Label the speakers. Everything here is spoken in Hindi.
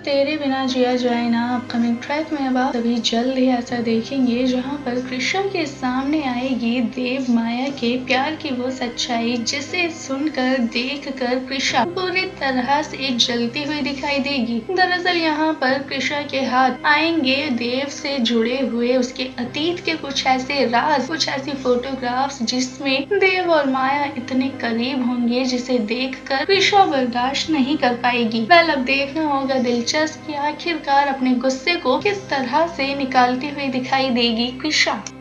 Speaker 1: तेरे बिना जिया जाए ना अपकमिंग ट्रैक में अब आप सभी जल्द ही ऐसा देखेंगे जहां पर कृष्णा के सामने आएगी देव माया के प्यार की वो सच्चाई जिसे सुनकर देखकर कृष्णा पूरी तरह से जलती हुई दिखाई देगी। दरअसल यहाँ पर कृष्णा के हाथ आएंगे देव से जुड़े हुए उसके अतीत के कुछ ऐसे राज, कुछ ऐसी फोटोग्राफ्स जिसमें देव और माया इतने करीब होंगे जिसे देखकर कृष्णा बर्दाश्त नहीं कर पाएगी। वेल अब देखना होगा दिलचस्प कि आखिरकार अपने गुस्से को किस तरह से निकालती हुई दिखाई देगी कृष्णा।